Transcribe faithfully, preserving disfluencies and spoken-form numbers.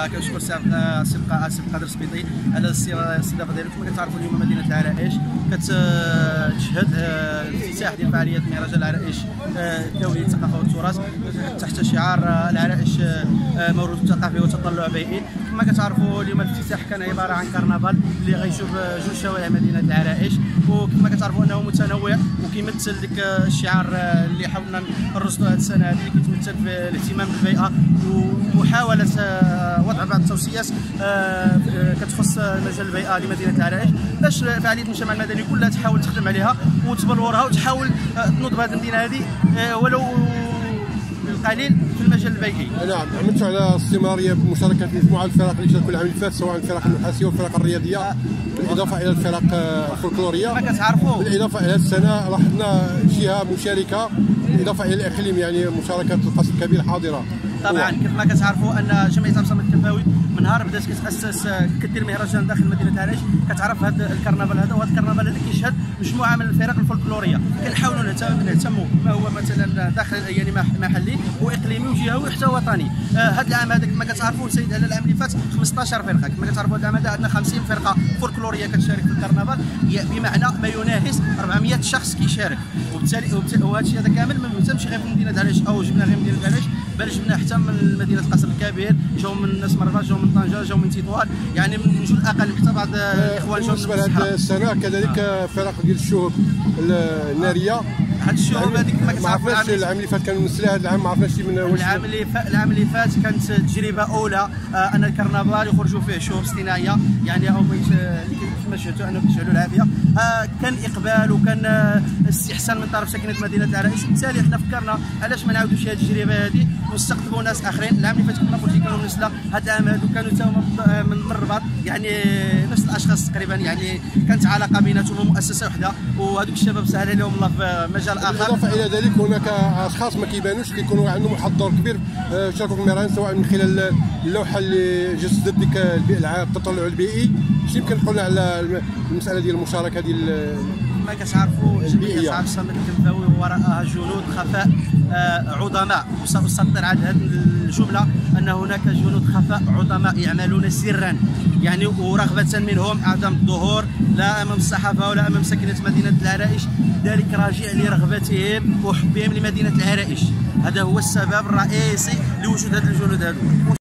كنشكر السي السي قادر السبيطي على الاستضافه ديالكم. كما كتعرفوا اليوم مدينه العرائش كتشهد الافتتاح ديال فعاليات مهرجان العرائش الدولي للثقافه والتراث تحت شعار العرائش موروث ثقافي وتطلع بيئي. كما كتعرفوا اليوم الافتتاح كان عباره عن كرنفال اللي غيشوف جوج شوارع مدينه العرائش، وكما كتعرفوا انه متنوع وكيمثل ديك الشعار اللي حاولنا نرصدوا هذه السنه هذه، اللي كيتمثل في الاهتمام بالبيئه ومحاوله وضع بعض التوصيات كتخص مجال البيئه لمدينه العرائش باش فعاليه المجتمع المدني كلها تحاول تخدم عليها وتبلورها وتحاول تنوض بهذه المدينه هذه ولو القليل في المجال البيئي. نعم، عملتوا على استمراريه بمشاركه مجموعه الفرق اللي شاركوا العام اللي فات، سواء الفرق النحاسيه والفرق الرياضيه، بالاضافه الى الفرق الفولكلوريه. كما كتعرفوا بالاضافه الى السنه لاحظنا جهه مشاركه، بالاضافه الى الاقليم، يعني مشاركه القصر الكبير حاضره. طبعا كيف ما كتعرفوا ان جمعيه عبد الصمد التنفاوي من نهار بدات كتاسس كدير مهرجان داخل مدينه العرائش كتعرف هذا الكرنفال هذا، وهذا الكرنفال هذا كيشهد مجموعه من الفرق الفولكلوريه كنحاولوا نهتموا ما هو مثلا داخل يعني محلي واقليمي وجهوي وحتى وطني. هذا آه العام هذا كما كتعرفوا سيد على العام اللي فات خمسطاش فرقه، كما كتعرفوا هذا العام هذا عندنا خمسين فرقه فولكلوريه كتشارك في الكرنفال، بمعنى ما يناهز أربعمائة شخص كيشارك. وبالتالي وهذا الشيء هذا كامل ما مهتمش غير في مدينه العرائش او جبنا غير مدينه العرائش، بل جبنا حتى من مدينه القصر الكبير، جاو من ناس مرباط، جاو من طنجه، جاو من تطوان، يعني من جوج الاقاليم حتى بعض الاخوان جاو من بالنسبه لهذه السنه كذلك فرق ديال الشهب الناريه. هاد الشهب هذيك ما كتعرفش العام اللي فات كان مثل هذا العام ما عرفناش من واش العام اللي فات. العام اللي فات كانت تجربه اولى آه ان الكرنفال يخرجوا فيه شهب اصطناعيه، يعني او كما شفتوا انه كيشعلوا العافيه. آه كان اقبال وكان آه استحسان من طرف ساكنه مدينه العرائش، وبالتالي حنا فكرنا علاش ما نعاودوش هذه التجربه هذه ونستقطبوا ناس اخرين. العام اللي فات كنا فوجي كانوا من نسله، هذا العام هذو كانوا حتى هما من الرباط، يعني نفس الاشخاص تقريبا، يعني كانت علاقه بيناتهم مؤسسه وحده، وهذوك الشباب سهل لهم الله في مجال اخر. بالاضافه الى ذلك هناك اشخاص ما كيبانوش كيكونوا عندهم واحد الدور كبير شاركوا في المهرجان، سواء من خلال اللوحه اللي جسدت ديك التطلع البيئي. شنو يمكن نقول على المساله ديال المشاركه ديال ما كتعرفوا جمعيه عبد الصمد التنفاوي وراءها جنود خفاء آه عظماء، وسأسطر على هذه الجمله ان هناك جنود خفاء عظماء يعملون سرا، يعني ورغبه منهم عدم الظهور لا امام الصحافه ولا امام ساكنه مدينه العرائش، ذلك راجع لرغبتهم وحبهم لمدينه العرائش. هذا هو السبب الرئيسي لوجود هذه الجنود هذو.